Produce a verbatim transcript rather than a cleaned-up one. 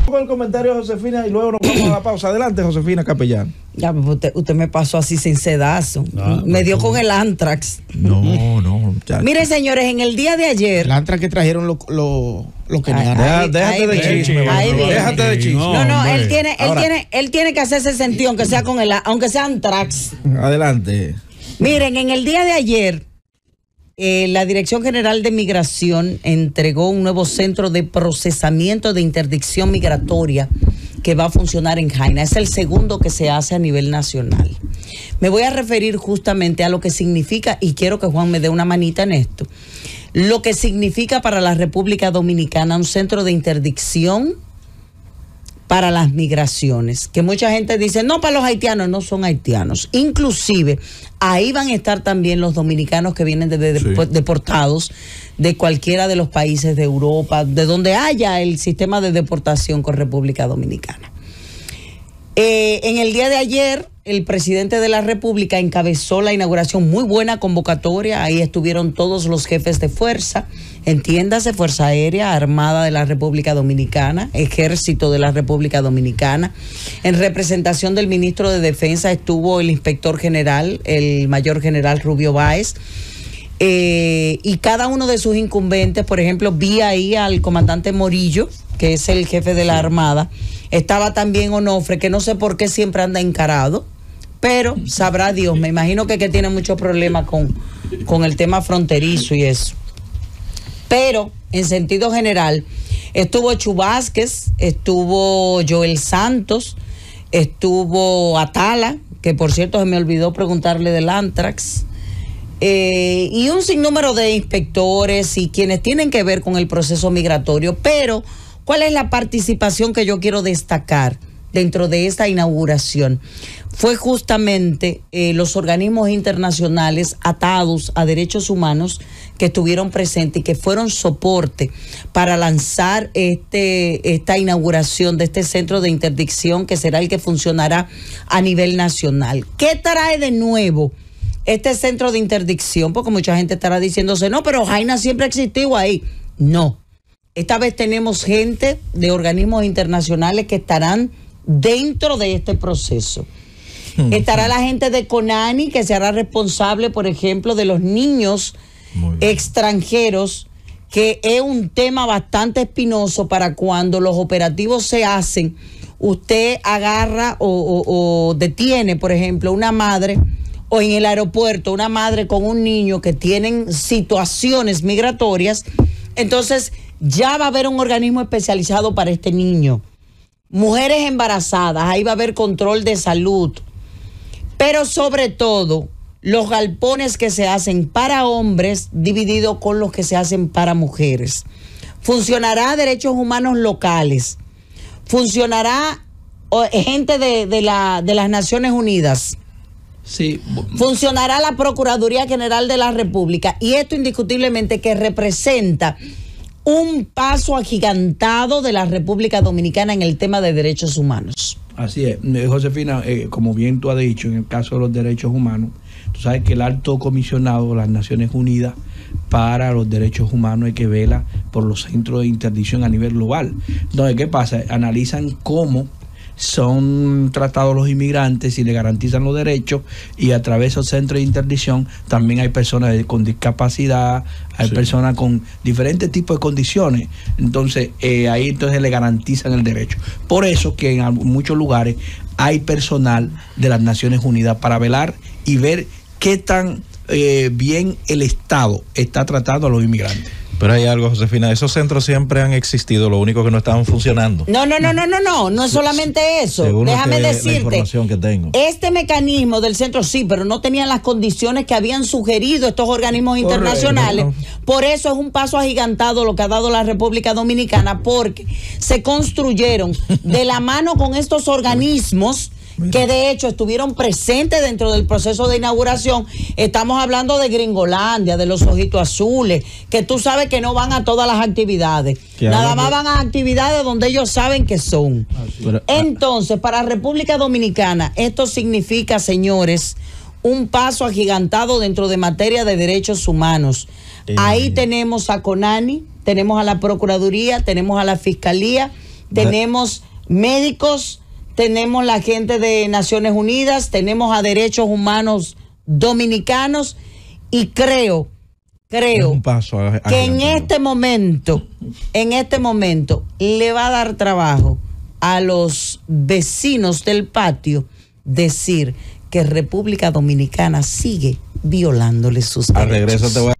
Con el comentario de Josefina y luego nos vamos a la pausa. Adelante, Josefina Capellán. Ya, usted, usted me pasó así sin sedazo. Ah, me dio no. con el Antrax. No, no. Ya. Miren, señores, en el día de ayer. El Antrax que trajeron los lo, lo que ah, Deja, Déjate de chisme. Déjate de chisme. No, no, él tiene, él Ahora, tiene, él tiene que hacerse sentido, aunque sea con el, aunque sea Antrax. Adelante. Miren, en el día de ayer, eh, la Dirección General de Migración entregó un nuevo centro de procesamiento de interdicción migratoria que va a funcionar en Jaina. Es el segundo que se hace a nivel nacional. Me voy a referir justamente a lo que significa, y quiero que Juan me dé una manita en esto, lo que significa para la República Dominicana un centro de interdicción para las migraciones, que mucha gente dice, no, para los haitianos, no son haitianos. Inclusive, ahí van a estar también los dominicanos que vienen de, de, de, sí. deportados de cualquiera de los países de Europa, de donde haya el sistema de deportación con República Dominicana. Eh, en el día de ayer, el presidente de la República encabezó la inauguración, muy buena convocatoria, ahí estuvieron todos los jefes de fuerza, entiéndase, Fuerza Aérea, Armada de la República Dominicana, Ejército de la República Dominicana. En representación del ministro de Defensa estuvo el inspector general, el mayor general Rubio Báez, eh, y cada uno de sus incumbentes. Por ejemplo, vi ahí al comandante Morillo, que es el jefe de la Armada. Estaba también Onofre, que no sé por qué siempre anda encarado, pero sabrá Dios, me imagino que, que tiene muchos problemas con, con el tema fronterizo y eso. Pero, en sentido general, estuvo Chu Vázquez, estuvo Joel Santos, estuvo Atala, que por cierto se me olvidó preguntarle del Antrax, eh, y un sinnúmero de inspectores y quienes tienen que ver con el proceso migratorio. Pero, ¿cuál es la participación que yo quiero destacar dentro de esta inauguración? Fue justamente eh, los organismos internacionales atados a derechos humanos que estuvieron presentes y que fueron soporte para lanzar este, esta inauguración de este centro de interdicción, que será el que funcionará a nivel nacional. ¿Qué trae de nuevo este centro de interdicción? Porque mucha gente estará diciéndose, no, pero Jaina siempre ha existido ahí. No. Esta vez tenemos gente de organismos internacionales que estarán dentro de este proceso. Estará la gente de CONANI, que se hará responsable, por ejemplo, de los niños extranjeros, que es un tema bastante espinoso para cuando los operativos se hacen. Usted agarra o, o, o detiene, por ejemplo, una madre, o en el aeropuerto, una madre con un niño que tienen situaciones migratorias. Entonces, ya va a haber un organismo especializado para este niño. Mujeres embarazadas, ahí va a haber control de salud. Pero sobre todo, los galpones que se hacen para hombres divididos con los que se hacen para mujeres. Funcionará derechos humanos locales. Funcionará oh, gente de, de, la, de las Naciones Unidas. Sí. Funcionará la Procuraduría General de la República. Y esto indiscutiblemente que representa un paso agigantado de la República Dominicana en el tema de derechos humanos. Así es, Josefina, eh, como bien tú has dicho, en el caso de los derechos humanos, tú sabes que el alto comisionado de las Naciones Unidas para los derechos humanos es que vela por los centros de interdicción a nivel global. Entonces, ¿qué pasa? Analizan cómo son tratados los inmigrantes y le garantizan los derechos, y a través de esos centros de interdicción también hay personas con discapacidad, hay sí. personas con diferentes tipos de condiciones. Entonces eh, ahí entonces le garantizan el derecho. Por eso que en muchos lugares hay personal de las Naciones Unidas para velar y ver qué tan eh, bien el Estado está tratando a los inmigrantes. Pero hay algo, Josefina, esos centros siempre han existido, lo único que no estaban funcionando. No, no, no, no, no, no, no es solamente eso. Según Déjame que, decirte, la información que tengo. Este mecanismo del centro sí, pero no tenían las condiciones que habían sugerido estos organismos Correcto. internacionales. No, no. Por eso es un paso agigantado lo que ha dado la República Dominicana, porque se construyeron de la mano con estos organismos que de hecho estuvieron presentes dentro del proceso de inauguración. Estamos hablando de Gringolandia, de los Ojitos Azules, que tú sabes que no van a todas las actividades. Nada más van a actividades donde ellos saben que son. Entonces, para República Dominicana, esto significa, señores, un paso agigantado dentro de materia de derechos humanos. Eh, Ahí tenemos a CONANI, tenemos a la Procuraduría, tenemos a la Fiscalía, tenemos médicos, tenemos la gente de Naciones Unidas, tenemos a derechos humanos dominicanos y creo, creo un paso a, a que en este momento, en este momento le va a dar trabajo a los vecinos del patio decir que República Dominicana sigue violándole sus derechos. Al regreso te voy a